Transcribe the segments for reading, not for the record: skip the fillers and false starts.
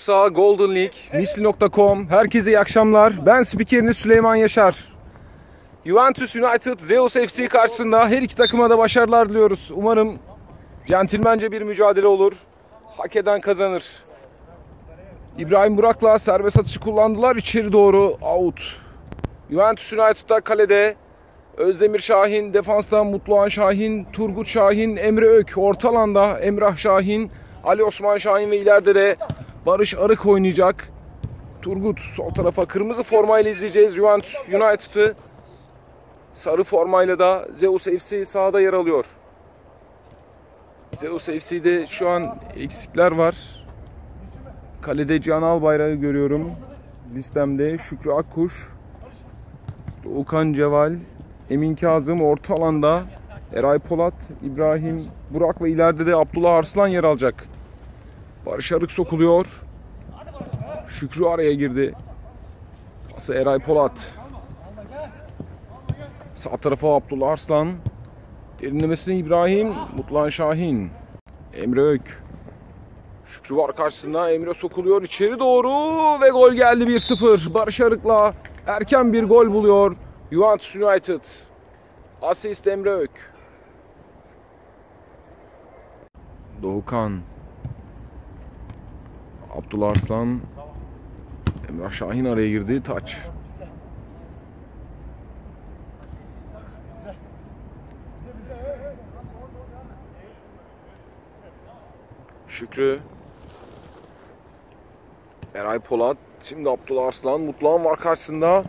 Bursa Golden League, misli.com. Herkese iyi akşamlar. Ben spikeriniz Süleyman Yaşar. Juventus United, Zeus FC karşısında her iki takıma da başarılar diliyoruz. Umarım centilmence bir mücadele olur. Hak eden kazanır. İbrahim Burak'la serbest atışı kullandılar. İçeri doğru out. Juventus United'da kalede Özdemir Şahin, defansta Mutluhan Şahin, Turgut Şahin, Emre Ök, orta alanda Emrah Şahin, Ali Osman Şahin ve ileride de Barış Arık oynayacak. Turgut sol tarafa, kırmızı formayla izleyeceğiz Juventus United'ı. Sarı formayla da Zeus FC sahada yer alıyor. Zeus FC'de şu an eksikler var. Kalede Cihan Albayrak'ı görüyorum listemde. Şükrü Akkuş, Doğukan Ceval, Emin Kazım, orta alanda Eray Polat, İbrahim Burak ve ileride de Abdullah Arslan yer alacak. Barış Arık sokuluyor. Şükrü araya girdi. Pası Eray Polat. Sağ tarafa Abdullah Arslan. Derinlemesine İbrahim, Mutluhan Şahin. Emre Ök. Şükrü var karşısında. Emre sokuluyor içeri doğru ve gol geldi 1-0. Barış Arık'la erken bir gol buluyor Juventus United. Asist Emre Ök. Doğukan. Abdullah Arslan. Emrah Şahin araya girdi. Taç. Şükrü. Eray Polat. Şimdi Abdullah Arslan. Mutluhan var karşısında.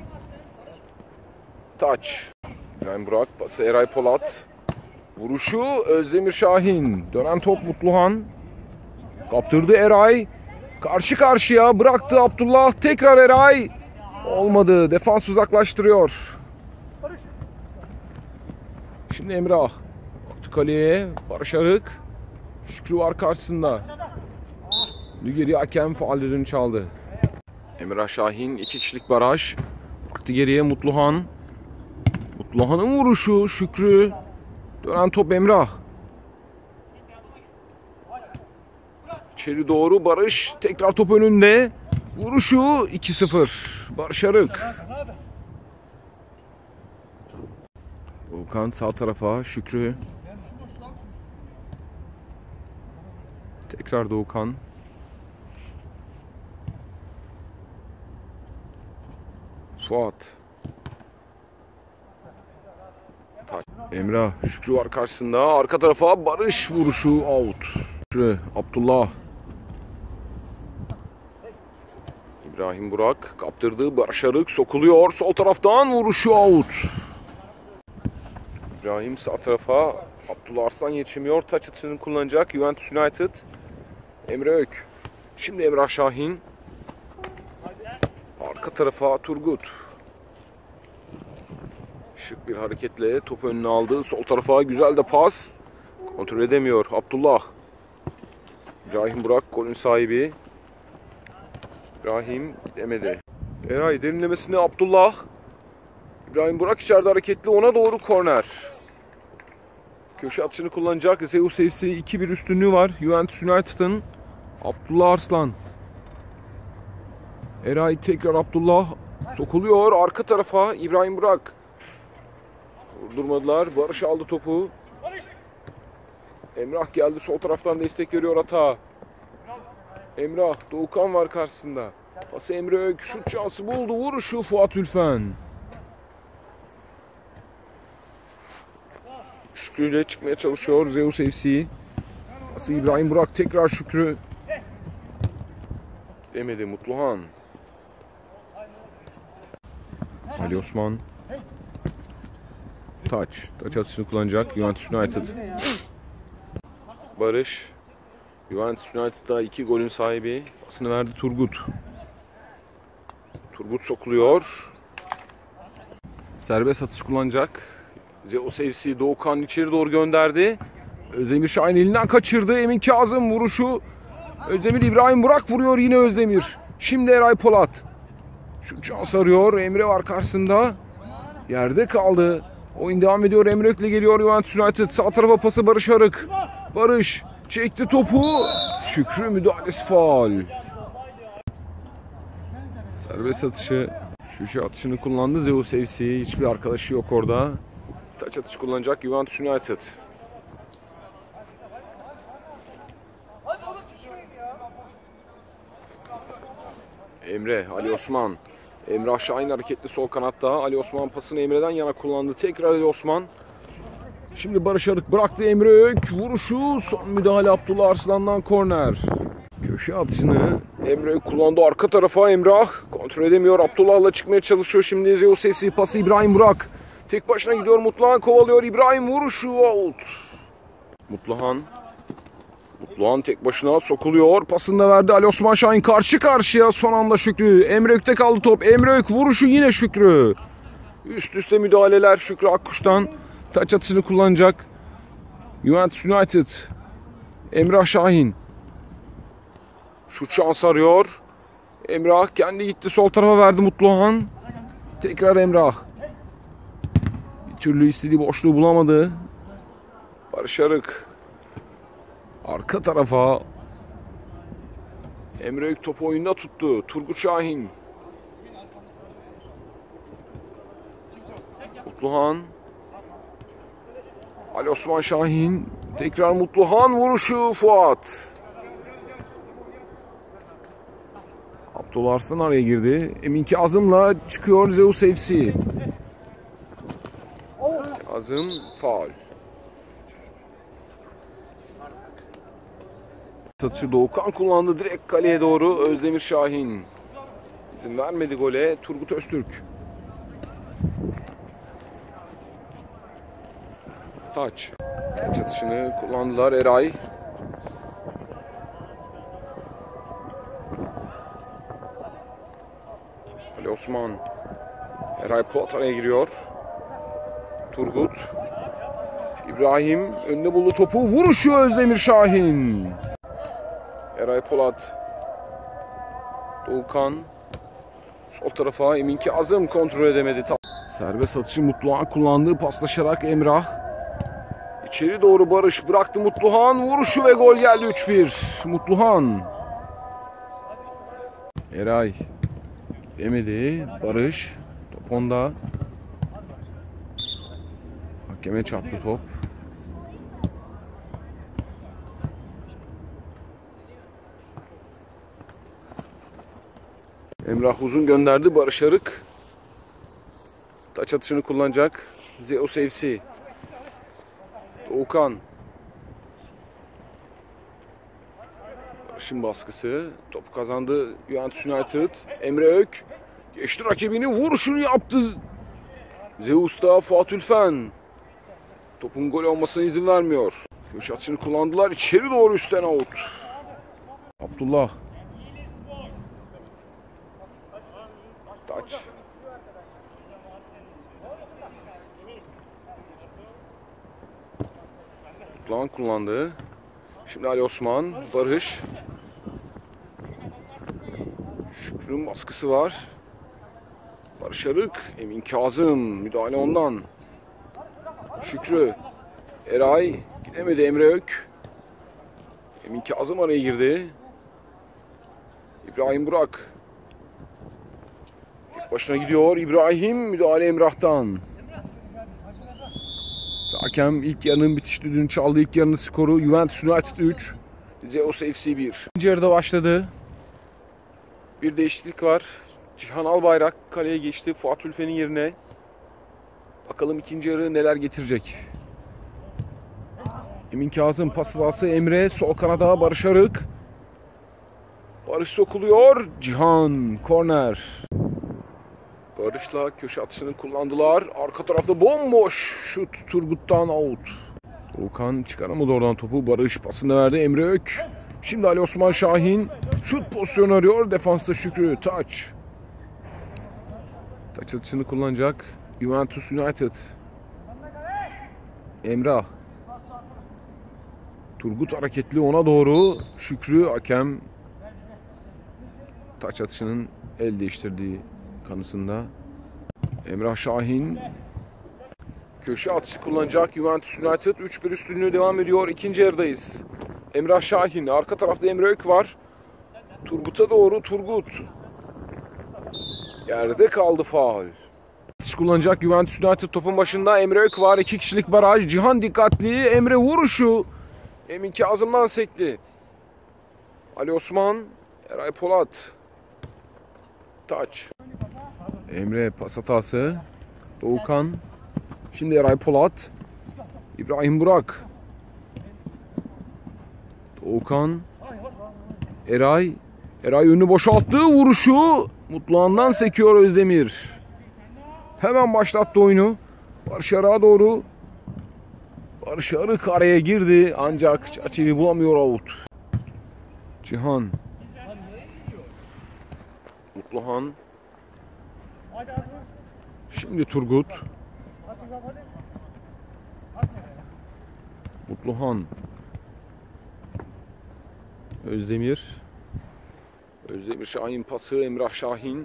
Taç. İbrahim Burak. Pası Eray Polat. Vuruşu Özdemir Şahin. Dönen top Mutluhan. Kaptırdı Eray. Karşı karşıya bıraktı Abdullah. Tekrar Eray. Olmadı. Defans uzaklaştırıyor. Şimdi Emrah. Baktı kaleye. Barış Arık. Şükrü var karşısında. Nügeri hakem faul düdüğünü çaldı. Emrah Şahin 2 kişilik baraj. Baktı geriye Mutluhan. Mutluhan'ın vuruşu Şükrü. Dönen top Emrah. İçeri doğru Barış. Tekrar top önünde. Vuruşu 2-0. Barış Arık. Volkan sağ tarafa. Şükrü. Tekrar Doğukan. Suat. Emrah. Şükrü var karşısında. Arka tarafa Barış vuruşu out. Şükrü. Abdullah. İbrahim Burak kaptırdı. Barış Arık sokuluyor. Sol taraftan vuruşu out. İbrahim sağ tarafa. Abdullah Arslan yetişemiyor. Taç atışını kullanacak Juventus United. Emre Ök. Şimdi Emrah Şahin. Arka tarafa Turgut. Şık bir hareketle top önüne aldı. Sol tarafa güzel de pas. Kontrol edemiyor Abdullah. İbrahim Burak golün sahibi. İbrahim demedi. Eray derinlemesine Abdullah. İbrahim Burak içeride hareketli, ona doğru korner. Köşe atışını kullanacak. Zeus FC 2-1 üstünlüğü var Juventus United'ın. Abdullah Arslan. Eray tekrar Abdullah. Sokuluyor arka tarafa İbrahim Burak. Vurdurmadılar. Barış aldı topu. Emrah geldi, sol taraftan destek veriyor ata. Emrah, Doğukan var karşısında. Pası Emre Ök, şut şansı buldu. Vuruşu Fuat Ülfen. Şükrü ile çıkmaya çalışıyor Zeus FC. Pası İbrahim Burak, tekrar Şükrü. Demedi Mutluhan. Ali Osman. Taç atışını kullanacak Juventus United. Barış. Juventus United'da 2 golün sahibi. Pasını verdi Turgut. Turgut sokuluyor. Serbest atış kullanacak. Zeus FC Doğukan içeri doğru gönderdi. Özdemir Şahin elinden kaçırdı. Emin Kazım vuruşu. Özdemir İbrahim Burak vuruyor yine Özdemir. Şimdi Eray Polat. Şu şans arıyor. Emre var karşısında. Yerde kaldı. Oyun devam ediyor. Emre Ök'le geliyor Juventus United. Sağ tarafa pası Barış Arık. Barış çekti topu. Şükrü müdahalesi faul. Serbest atışı. Şuşe atışını kullandı Zeus FC. Hiçbir arkadaşı yok orada. Taç atışı kullanacak Juventus United. Emre, Ali Osman. Emrah Şahin hareketli sol kanatta. Ali Osman pasını Emre'den yana kullandı. Tekrar Ali Osman. Şimdi Barış Arık bıraktı Emre Ök. Vuruşu, son müdahale Abdullah Arslan'dan korner. Köşe atışını Emre Ök kullandı. Arka tarafa Emrah. Kontrol edemiyor. Abdullah'la çıkmaya çalışıyor. Şimdi Zeus FC pası İbrahim Burak. Tek başına gidiyor. Mutluhan kovalıyor. İbrahim vuruşu out. Mutluhan tek başına sokuluyor. Pasını da verdi Ali Osman Şahin. Karşı karşıya son anda Şükrü. Emre Ök'te kaldı top. Emre Ök vuruşu yine Şükrü. Üst üste müdahaleler Şükrü Akkuş'tan. Taç atışını kullanacak Juventus United. Emrah Şahin. Şut şans arıyor. Emrah kendi gitti. Sol tarafa verdi Mutluhan. Tekrar Emrah. Bir türlü istediği boşluğu bulamadı. Barış Arık. Arka tarafa Emre Ök topu oyunda tuttu. Turgut Şahin. Mutluhan. Ali Osman Şahin. Tekrar Mutluhan vuruşu Fuat. Abdullah Arslan araya girdi. Emin Kazım'la çıkıyor Zeus FC. Kazım faul. Satışı Doğukan kullandı direkt kaleye doğru. Özdemir Şahin izin vermedi gole. Turgut Öztürk. Taç atışını kullandılar. Eray. Ali Osman. Eray Polat araya giriyor. Turgut. İbrahim önüne buldu topu. Vuruşu Özdemir Şahin. Eray Polat. Doğukan. Sol tarafa Emin Kazım kontrol edemedi. Serbest atışı Mutluhan kullandığı paslaşarak Emrah. İçeri doğru Barış bıraktı Mutluhan. Vuruşu ve gol geldi 3-1. Mutluhan. Eray. Demedi. Barış. Top onda. Hakeme çarptı top. Emrah uzun gönderdi. Barış Arık. Taç atışını kullanacak Zeus FC. Doğukan. Barış'ın baskısı. Topu kazandı Juventus United. Emre Ök. Geçti rakibini. Vuruşunu yaptı. Zeus'ta Fuat Ülfen. Topun gol olmasına izin vermiyor. Köşe atışını kullandılar. İçeri doğru üstten out. Abdullah. Taç. Mutluhan kullandı. Şimdi Ali Osman. Barış. Şükrü'nün baskısı var. Barış Arık. Emin Kazım. Müdahale ondan. Şükrü. Eray. Gidemedi Emre Ök. Emin Kazım araya girdi. İbrahim Burak. Tek başına gidiyor. İbrahim. Müdahale Emrah'tan. Hakem ilk yarının bitiş düdüğünü çaldı. İlk yarının skoru Juventus United 3. Zeus FC 1. İkinci yarıda başladı. Bir değişiklik var. Cihan Albayrak kaleye geçti Fuat Ülfen'in yerine. Bakalım ikinci yarı neler getirecek. Emin Kazım pası Emre. Sol kanada Barış Arık. Barış sokuluyor. Cihan korner. Barış'la köşe atışını kullandılar. Arka tarafta bomboş şut Turgut'tan out. Doğukan çıkaramadı oradan topu. Barış pasını verdi Emre Ök. Şimdi Ali Osman Şahin şut pozisyonu arıyor. Defansta Şükrü. Taç. Taç atışını kullanacak Juventus United. Emrah. Turgut hareketli ona doğru. Şükrü hakem taç atışının el değiştirdiği kanısında. Emrah Şahin köşe atışı kullanacak Juventus United. 3-1 üstünlüğü devam ediyor. İkinci yarıdayız. Emrah Şahin. Arka tarafta Emre Ök var. Turgut'a doğru Turgut. Yerde kaldı faul. Kullanacak Juventus United, topun başında Emre Ök var. 2 kişilik baraj. Cihan dikkatli. Emre vuruşu. Emin Kazım'dan sekti. Ali Osman. Eray Polat. Taç. Emre pas hatası. Doğukan. Şimdi Eray Polat. İbrahim Burak. Doğukan. Eray. Eray önünü boşalttı. Vuruşu. Mutluhan'dan sekiyor Özdemir. Hemen başlattı oyunu. Barış Arık'a doğru. Barış Arık araya girdi. Ancak çerçeveyi bulamıyor out. Cihan. Mutluhan. Şimdi Turgut. Mutluhan. Özdemir. Özdemir Şahin pası. Emrah Şahin.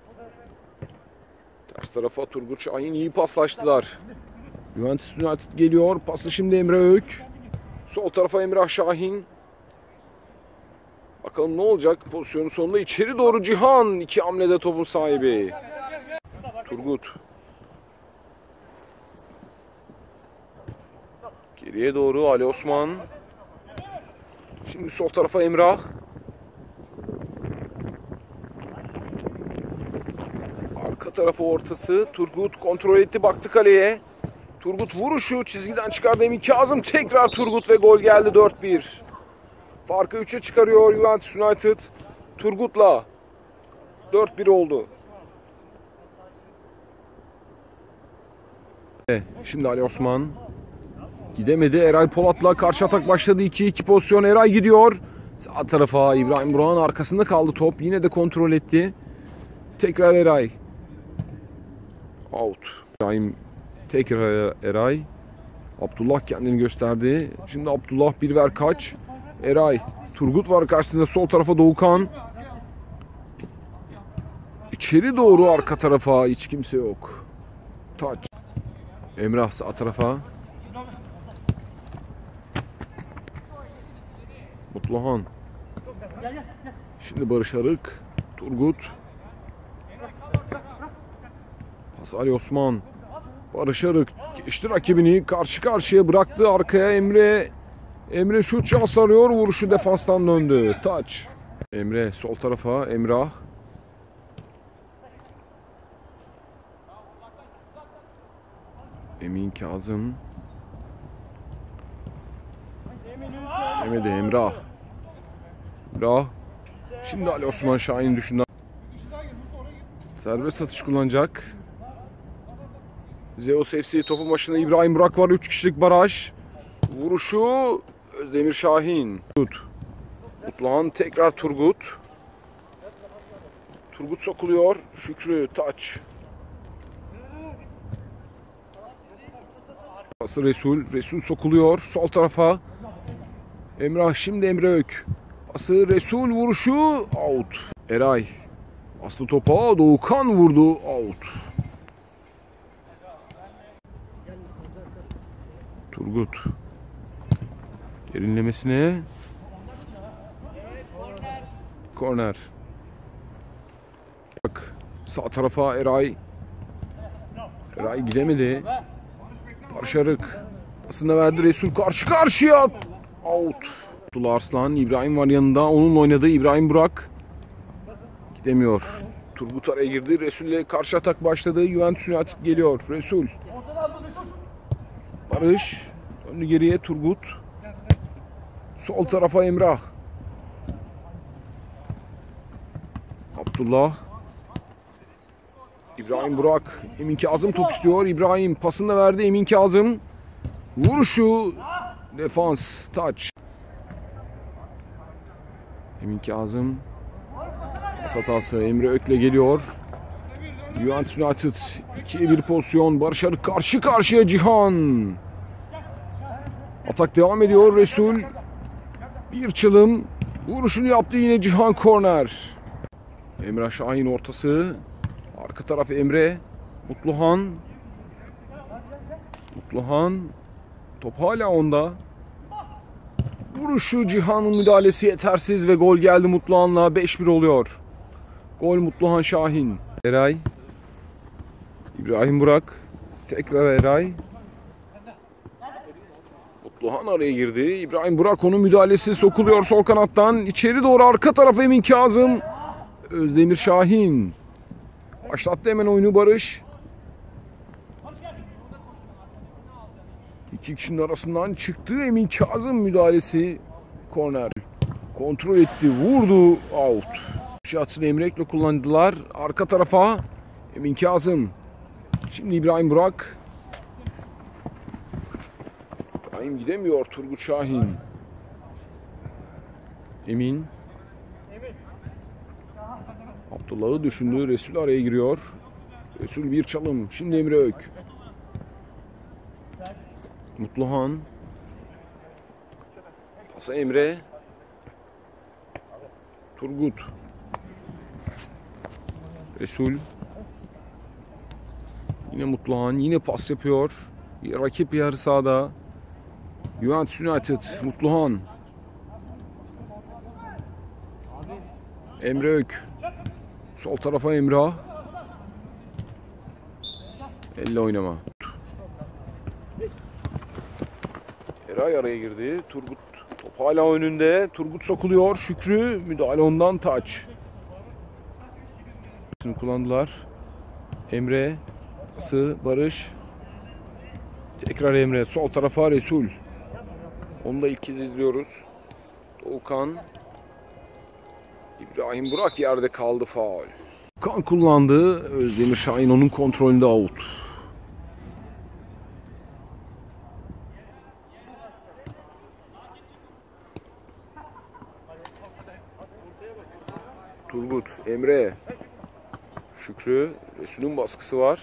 Ters tarafa Turgut Şahin, iyi paslaştılar. Juventus United geliyor. Pası şimdi Emre Ök. Sol tarafa Emrah Şahin. Bakalım ne olacak pozisyonun sonunda. İçeri doğru Cihan. 2 hamlede topun sahibi. Turgut. Geriye doğru Ali Osman. Şimdi sol tarafa Emrah. Arka tarafı ortası. Turgut kontrol etti, baktı kaleye. Turgut vuruşu çizgiden çıkardı Emin Kazım. Tekrar Turgut ve gol geldi. 4-1. Farkı 3'e çıkarıyor Juventus United. Turgut'la 4-1 oldu. Şimdi Ali Osman. Gidemedi. Eray Polat'la karşı atak başladı. 2-2 pozisyon. Eray gidiyor. Sağ tarafa İbrahim Burak'ın arkasında kaldı top. Yine de kontrol etti. Tekrar Eray. Out. İbrahim tekrar Eray. Abdullah kendini gösterdi. Şimdi Abdullah bir ver kaç. Eray. Turgut var karşısında, sol tarafa Doğukan. İçeri doğru arka tarafa hiç kimse yok. Taç. Emrah sağ tarafa. Mutluhan. Şimdi Barış Arık. Turgut. Pas Ali Osman. Barış Arık geçti rakibini, karşı karşıya bıraktı arkaya Emre. Emre şut şans arıyor, vuruşu defanstan döndü. Taç. Emre sol tarafa, Emrah. Emin Kazım. Emre Emrah. Emrah. Şimdi Ali Osman Şahin düşündü. Serbest atış kullanacak. Zeus FC topun başında İbrahim Burak var. 3 kişilik baraj. Vuruşu Özdemir Şahin. Mutluhan tekrar Turgut. Turgut sokuluyor. Şükrü taç. Pası Resul. Resul sokuluyor. Sol tarafa. Emrah şimdi Emre Ök. Pası Resul, vuruşu out. Eray. Aslı topa Doğukan vurdu, out. Turgut. Derinlemesine. Korner. Bak sağ tarafa Eray. Eray gidemedi. Barış Arık. Pasını verdi Resul, karşı karşıya. Out. Abdullah Arslan, İbrahim var yanında. Onunla oynadı İbrahim Burak. Gidemiyor. Turgut araya girdi. Resul ile karşı atak başladı. Juventus United geliyor. Resul. Barış. Döndü geriye Turgut. Sol tarafa Emrah. Abdullah. İbrahim Burak. Emin Kazım top istiyor. İbrahim pasını da verdi Emin Kazım. Vuruşu. Defans. Taç. Emin Kazım. Pas hatası Emre Ök'le geliyor. Juventus United 2'ye 1 pozisyon. Barış Arık karşı karşıya Cihan. Atak devam ediyor. Resul. Bir çılım. Vuruşunu yaptı yine Cihan, korner. Emrah Şahin ortası. Arka taraf Emre. Mutluhan. Mutluhan. Top hala onda. Vuruşu Cihan'ın müdahalesi yetersiz ve gol geldi Mutluhan'la. 5-1 oluyor. Gol Mutluhan Şahin. Eray. İbrahim Burak. Tekrar Eray. Mutluhan araya girdi. İbrahim Burak, onun müdahalesi sokuluyor sol kanattan. İçeri doğru arka tarafa Emin Kazım. Özdemir Şahin. Başlattı hemen oyunu Barış. İki kişinin arasından çıktı Emin Kazım müdahalesi. Korner. Kontrol etti, vurdu, out. Şatsını Emrek'le kullandılar. Arka tarafa Emin Kazım. Şimdi İbrahim Burak. İbrahim gidemiyor, Turgut Şahin. Emin. Abdullah'ı düşündü, Resul araya giriyor. Resul bir çalım. Şimdi Emre Ök. Mutluhan. Pasa Emre. Turgut. Resul. Yine Mutluhan. Yine pas yapıyor. Rakip yarı sahada. Juventus United. Mutluhan. Emre Ök. Sol tarafa Emrah. Elle oynama. Eray araya girdi. Turgut top hala önünde. Turgut sokuluyor. Şükrü müdahale, ondan taç. Şimdi kullandılar. Emre. Pası Barış. Tekrar Emre. Sol tarafa Resul. Onu da ilk kez izliyoruz. Doğukan. İbrahim Burak yerde kaldı, faul. Kan kullandı. Özdemir Şahin onun kontrolünde, out. Turgut, Emre, Şükrü, Resul'ün baskısı var.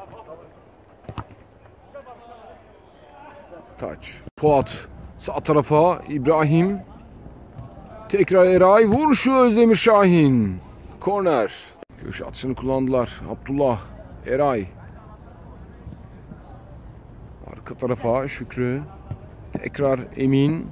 Taç. Polat sağ tarafa İbrahim. Tekrar Eray, vuruşu Özdemir Şahin. Korner. Köşe atışını kullandılar. Abdullah, Eray. Arka tarafa Şükrü. Tekrar Emin.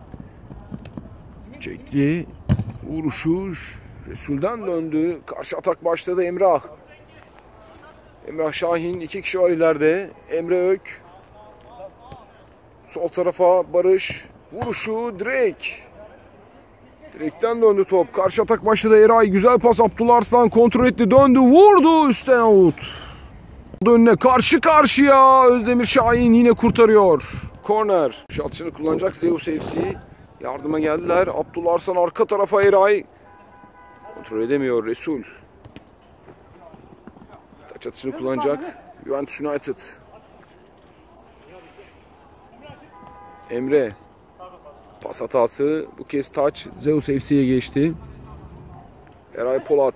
Çekti. Vuruşu Resul'den döndü. Karşı atak başladı Emrah. Emrah Şahin, iki kişi var ileride. Emre Ök. Sol tarafa Barış. Vuruşu direk. Direkten döndü top. Karşı atak başladı Eray. Güzel pas, Abdullah Arslan kontrol etti. Döndü, vurdu. Üstten out. Önüne karşı karşıya. Özdemir Şahin yine kurtarıyor. Korner. Şatışını kullanacak Zeus FC. Yardıma geldiler. Abdullah Arslan arka tarafa Eray. Kontrol edemiyor Resul. Taç atışını kullanacak Juventus United. Emre. Pas hatası. Bu kez taç Zeus FC'ye geçti. Eray Polat.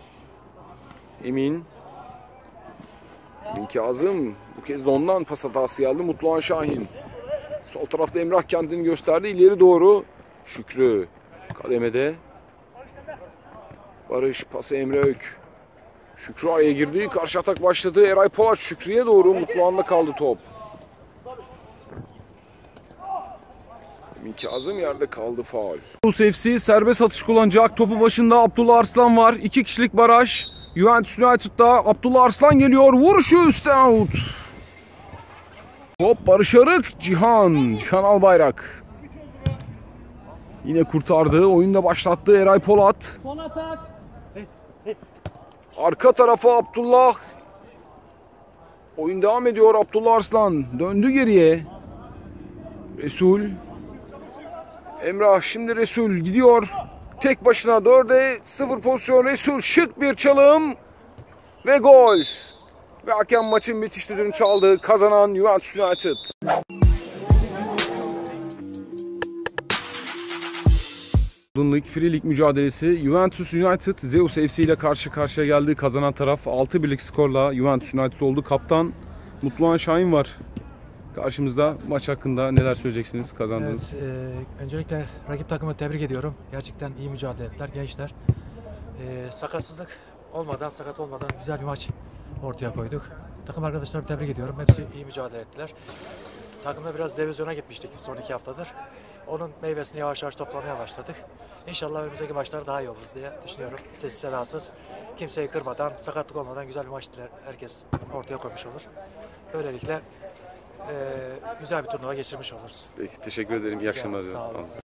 Emin. Emin Kazım. Bu kez de ondan pas hatası geldi. Mutluhan Şahin. Sol tarafta Emrah kendini gösterdi. İleri doğru Şükrü. Kademede. Barış pası Emre Ök. Şükrü araya girdi. Karşı atak başladı. Eray Polat Şükrü'ye doğru. Mutluhan'da kaldı top. Emin Kazım yerde kaldı, faul. FC serbest atış kullanacak. Topu başında Abdullah Arslan var. 2 kişilik baraj. Juventus United'da Abdullah Arslan geliyor. Vuruşu üstten out. Top Barış Arık. Cihan Albayrak. Yine kurtardı. Oyunda başlattı Eray Polat. Arka tarafa Abdullah. Oyun devam ediyor. Abdullah Arslan döndü geriye. Resul. Emrah, şimdi Resul gidiyor. Tek başına 4'e 0 pozisyon. Resul şık bir çalım. Ve gol. Ve hakem maçın müthiş düdüğünü çaldı. Kazanan Juventus United. Lig Free Lig mücadelesi. Juventus United Zeus FC ile karşı karşıya geldi. Kazanan taraf 6-1'lik skorla Juventus United oldu. Kaptan Mutluhan Şahin var karşımızda. Maç hakkında neler söyleyeceksiniz? Kazandınız. Evet, öncelikle rakip takımı tebrik ediyorum. Gerçekten iyi mücadele ettiler gençler. Sakatsızlık olmadan, sakat olmadan güzel bir maç ortaya koyduk. Takım arkadaşlarımı tebrik ediyorum. Hepsi iyi mücadele ettiler. takımda biraz revizyona gitmiştik son 2 haftadır. Onun meyvesini yavaş yavaş toplamaya başladık. İnşallah önümüzdeki maçlar daha iyi oluruz diye düşünüyorum. Sessiz sedasız, kimseyi kırmadan, sakatlık olmadan güzel bir maç herkes ortaya koymuş olur. Böylelikle güzel bir turnuva geçirmiş oluruz. Peki, teşekkür ederim. İyi akşamlar Sağ diliyorum. olasın.